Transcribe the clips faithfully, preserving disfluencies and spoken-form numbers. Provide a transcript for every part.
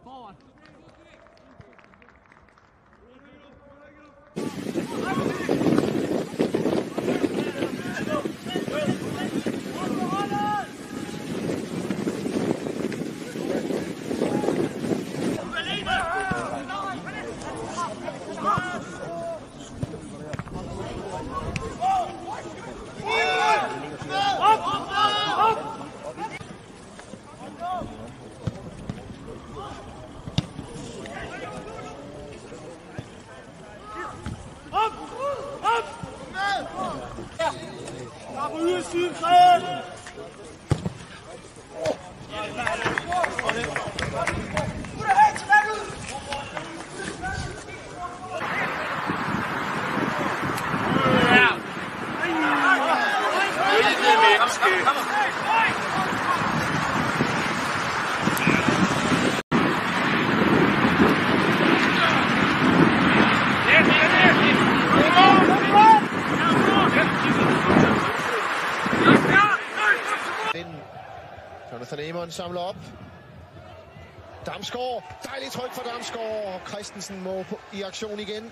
Jonathan Amon samler op. Damsgaard. Dejligt tryk for Damsgaard. Og Christensen må i aktion igen.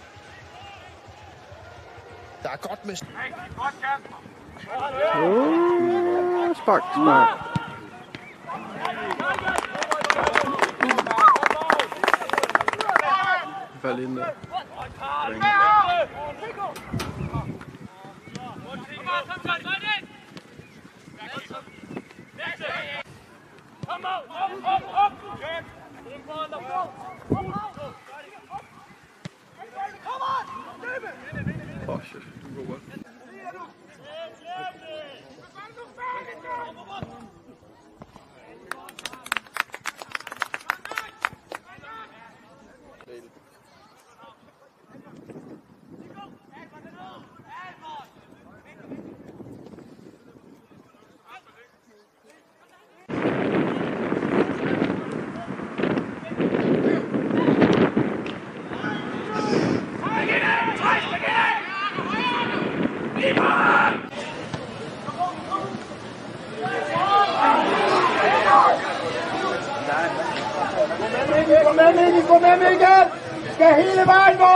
Der er godt med... Oh, spark, spark. Fald ind der. Kom op, op, op, op! Oh shit, god bold. Kom med, Mikkel! Kom med, Mikkel! Skal hele vejen,